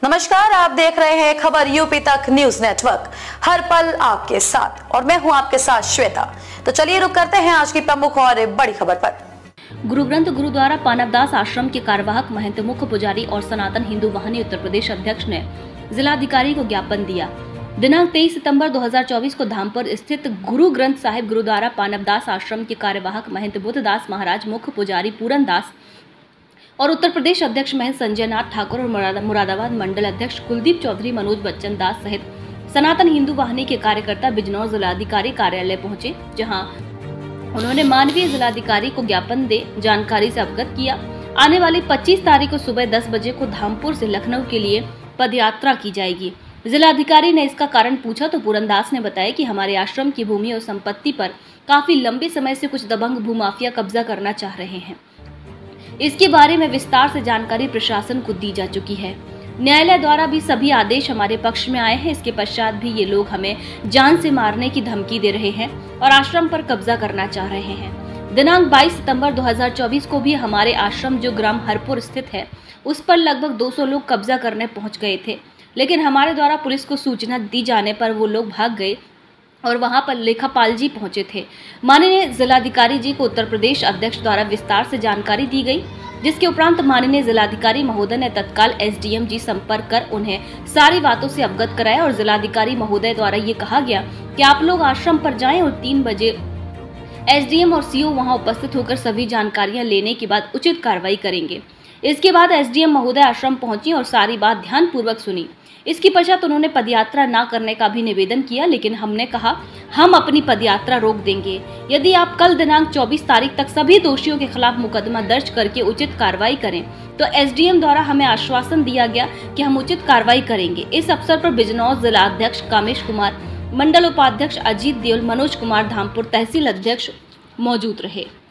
नमस्कार, आप देख रहे हैं खबर यूपी तक न्यूज नेटवर्क। हर पल आपके साथ और मैं हूं आपके साथ श्वेता। तो चलिए रुक करते हैं आज की प्रमुख और बड़ी खबर पर। गुरु ग्रंथ गुरुद्वारा पानवदास आश्रम के कार्यवाहक महंत मुख्य पुजारी और सनातन हिंदू वाहिनी उत्तर प्रदेश अध्यक्ष ने जिलाधिकारी को ज्ञापन दिया। दिनांक 23 सितंबर 2024 को धामपुर स्थित गुरु ग्रंथ साहिब गुरुद्वारा पानवदास आश्रम के कार्यवाहक महंत बुद्धदास महाराज, मुख्य पुजारी पूरन दास और उत्तर प्रदेश अध्यक्ष महंत संजय नाथ ठाकुर और मुरादाबाद मंडल अध्यक्ष कुलदीप चौधरी, मनोज बच्चन दास सहित सनातन हिंदू वाहिनी के कार्यकर्ता बिजनौर जिलाधिकारी कार्यालय पहुंचे, जहां उन्होंने मानवीय जिलाधिकारी को ज्ञापन दे जानकारी से अवगत किया। आने वाली 25 तारीख को सुबह 10 बजे को धामपुर से लखनऊ के लिए पदयात्रा की जाएगी। जिलाधिकारी ने इसका कारण पूछा तो पूरन दास ने बताया कि हमारे आश्रम की भूमि और संपत्ति पर काफी लंबे समय से कुछ दबंग भूमाफिया कब्जा करना चाह रहे हैं। इसके बारे में विस्तार से जानकारी प्रशासन को दी जा चुकी है। न्यायालय द्वारा भी सभी आदेश हमारे पक्ष में आए हैं। इसके पश्चात भी ये लोग हमें जान से मारने की धमकी दे रहे हैं और आश्रम पर कब्जा करना चाह रहे हैं। दिनांक 22 सितंबर 2024 को भी हमारे आश्रम जो ग्राम हरपुर स्थित है उस पर लगभग 200 लोग कब्जा करने पहुंच गए थे, लेकिन हमारे द्वारा पुलिस को सूचना दी जाने पर वो लोग भाग गए और वहां पर लेखापाल जी पहुंचे थे। माननीय जिलाधिकारी जी को उत्तर प्रदेश अध्यक्ष द्वारा विस्तार से जानकारी दी गई, जिसके उपरांत माननीय जिलाधिकारी महोदय ने तत्काल एसडीएम जी संपर्क कर उन्हें सारी बातों से अवगत कराया और जिलाधिकारी महोदय द्वारा ये कहा गया कि आप लोग आश्रम पर जाएं और 3 बजे एसडीएम और सीओ वहां उपस्थित होकर सभी जानकारियां लेने के बाद उचित कार्रवाई करेंगे। इसके बाद एसडीएम महोदय आश्रम पहुंची और सारी बात ध्यान पूर्वक सुनी। इसके पश्चात उन्होंने पदयात्रा न करने का भी निवेदन किया, लेकिन हमने कहा हम अपनी पदयात्रा रोक देंगे यदि आप कल दिनांक 24 तारीख तक सभी दोषियों के खिलाफ मुकदमा दर्ज करके उचित कार्रवाई करें। तो एसडीएम द्वारा हमें आश्वासन दिया गया कि हम उचित कार्रवाई करेंगे। इस अवसर पर बिजनौर जिला अध्यक्ष कामेश कुमार, मंडल उपाध्यक्ष अजीत देओल, मनोज कुमार धामपुर तहसील अध्यक्ष मौजूद रहे।